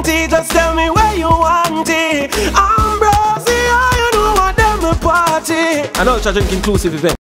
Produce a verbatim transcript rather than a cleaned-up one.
want it, just tell me where you want it. Ambrozia, you know what them me party. I know it's a drink inclusive event.